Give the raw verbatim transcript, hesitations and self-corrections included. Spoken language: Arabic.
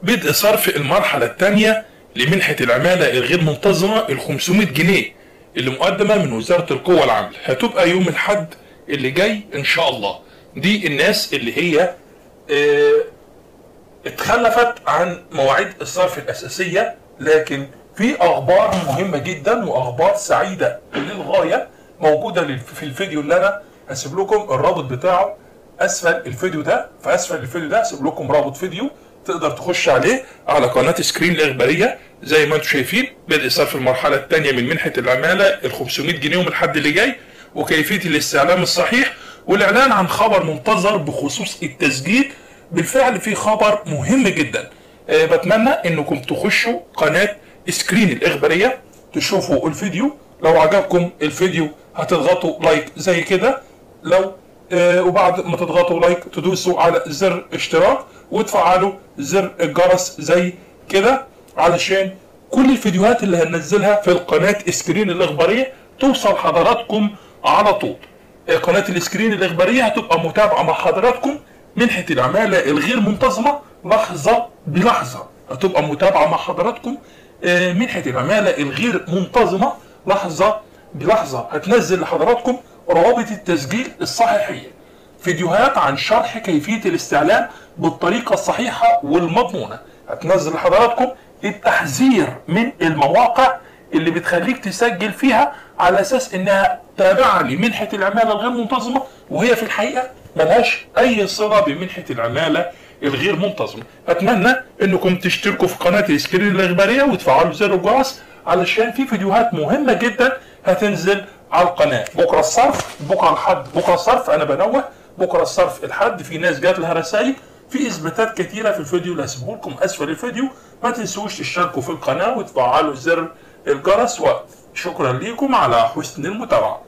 بدء صرف المرحلة الثانية لمنحة العمالة الغير منتظمة ال خمسمائة جنيه اللي مقدمة من وزارة القوى العاملة، هتبقى يوم الأحد اللي جاي إن شاء الله. دي الناس اللي هي اه اتخلفت عن مواعيد الصرف الأساسية، لكن في أخبار مهمة جدا وأخبار سعيدة للغاية موجودة في الفيديو اللي أنا هسيب لكم الرابط بتاعه أسفل الفيديو ده. في أسفل الفيديو ده هسيب لكم رابط فيديو تقدر تخش عليه على قناة سكرين الإخبارية زي ما انتم شايفين. بدء صرف المرحلة الثانية من منحة العمالة ال خمسمائة جنيه يوم الأحد اللي جاي، وكيفية الاستعلام الصحيح، والإعلان عن خبر منتظر بخصوص التسجيل. بالفعل في خبر مهم جدا. أه بتمنى انكم تخشوا قناة سكرين الإخبارية تشوفوا الفيديو. لو عجبكم الفيديو هتضغطوا لايك زي كده، لو أه وبعد ما تضغطوا لايك تدوسوا على زر اشتراك وتفعلوا زر الجرس زي كده علشان كل الفيديوهات اللي هننزلها في القناة سكرين الإخبارية توصل حضراتكم على طول. قناة السكرين الإخبارية هتبقى متابعة مع حضراتكم منحة العمالة الغير منتظمة لحظة بلحظة. هتبقى متابعة مع حضراتكم منحة العمالة الغير منتظمة لحظة بلحظة. هتنزل لحضراتكم روابط التسجيل الصحيحية، فيديوهات عن شرح كيفية الاستعلام بالطريقة الصحيحة والمضمونة. هتنزل لحضراتكم التحذير من المواقع اللي بتخليك تسجل فيها على اساس انها تابعة لمنحة العمالة الغير منتظمة، وهي في الحقيقة ملهاش اي صلة بمنحة العمالة الغير منتظمة. اتمنى انكم تشتركوا في قناة السكرين الإخبارية وتفعلوا زر الجرس علشان في فيديوهات مهمة جدا هتنزل على القناة. بكرة الصرف، بكرة الحد، بكرة الصرف انا بنوه، بكرة الصرف الحد. في ناس جات لها رسائل في اثباتات كتيرة في الفيديو اللي هسيبه لكم اسفل الفيديو. ما تنسوش تشتركوا في القناة وتفعلوا زر الجرس، وشكرا لكم على حسن المتابعة.